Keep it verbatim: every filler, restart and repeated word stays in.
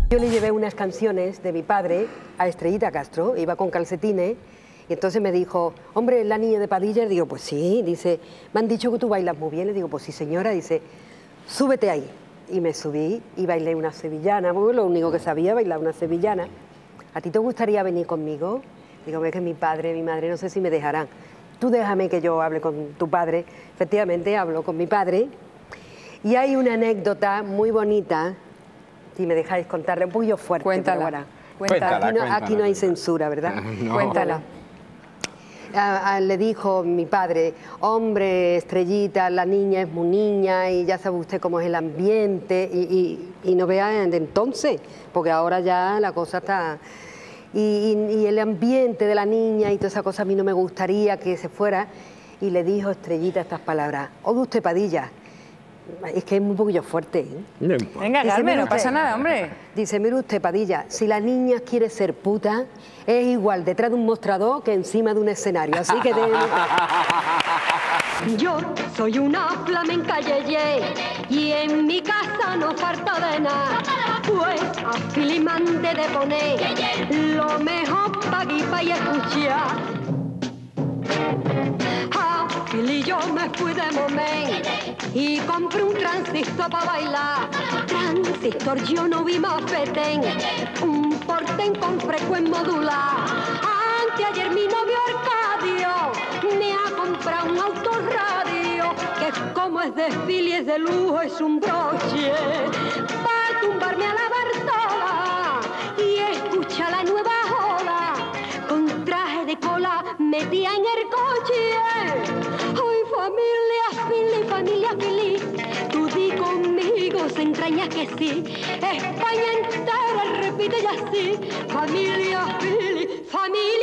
Yo le llevé unas canciones de mi padre a Estrellita Castro, iba con calcetines, y entonces me dijo, hombre, ¿es la niña de Padilla? Y digo, pues sí. Dice, me han dicho que tú bailas muy bien. Le digo, pues sí, señora. Dice, súbete ahí. Y me subí y bailé una sevillana, porque lo único que sabía, bailar una sevillana. ¿A ti te gustaría venir conmigo? Digo, es que mi padre, mi madre, no sé si me dejarán. Tú déjame que yo hable con tu padre. Efectivamente, hablo con mi padre. Y hay una anécdota muy bonita, si me dejáis contarla, un poquillo fuerte. Cuéntala. Pero bueno, Cuéntala, aquí, no, cuéntala, aquí no hay censura, ¿verdad? No. Cuéntala. A, a, le dijo mi padre, hombre, Estrellita, la niña es muy niña y ya sabe usted cómo es el ambiente y, y, y no vea de entonces, porque ahora ya la cosa está... Y, y, y el ambiente de la niña y toda esa cosa a mí no me gustaría que se fuera. Y le dijo Estrellita estas palabras, oye usted, Padilla, es que es un poquillo fuerte, ¿eh? No importa. Venga, Dice, Carmen, mire no usted, pasa nada, hombre. Dice, mire usted, Padilla, si la niña quiere ser puta, es igual detrás de un mostrador que encima de un escenario. Así que... De... Yo soy una flamenca yeye y en mi casa no falta de nada. Pues a Filimante de poner lo mejor pa' guipa y escuchar. A Fili yo me fui de momento y compré un transistor pa' bailar. Transistor yo no vi más fetén, un portén con frecuencia modular. Anteayer mi novio Arcadio me ha comprado un autorradio que como es de Fili es de lujo, es un broche para tumbarme a la Bartola y escucha la nueva joda con traje de cola metía en el coche. Hoy familia Fili, familia Fili, tú di conmigo, se entraña que sí, España entera repite ya así, familia Fili, familia